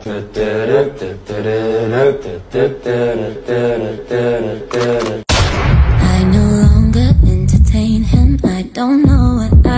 I no longer entertain him. I don't know what